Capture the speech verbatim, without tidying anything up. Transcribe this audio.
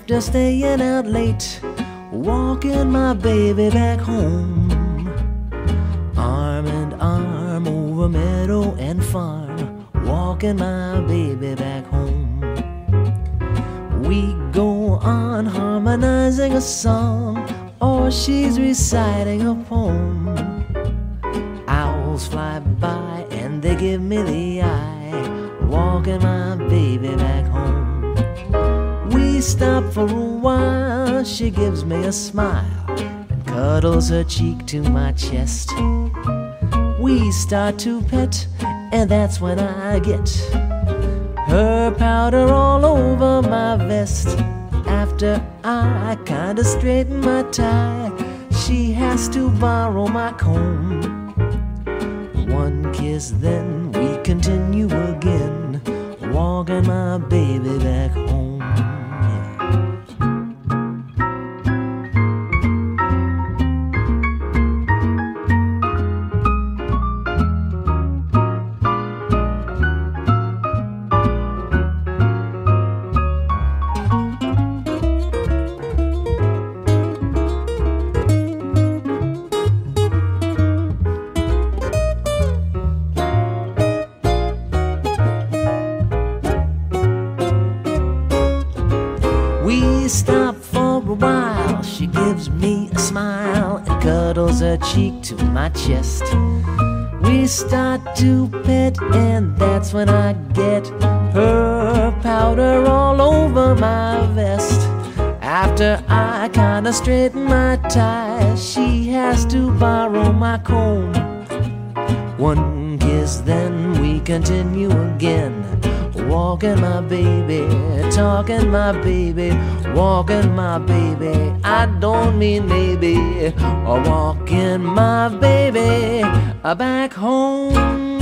After staying out late, walking my baby back home, arm in arm over meadow and farm, walking my baby back home. We go on harmonizing a song, or she's reciting a poem. Owls fly by and they give me the eye, walking my baby back home. We stop for a while, she gives me a smile and cuddles her cheek to my chest. We start to pet, and that's when I get her powder all over my vest. After I kinda straighten my tie, she has to borrow my comb. One kiss, then we continue again, walking my baby back home. We stop for a while, she gives me a smile and cuddles her cheek to my chest. We start to pet, and that's when I get her powder all over my vest. After I kinda straighten my tie, she has to borrow my comb. One kiss, then we continue again, walking my baby, talking my baby, walking my baby. I don't mean maybe, or walking my baby back home.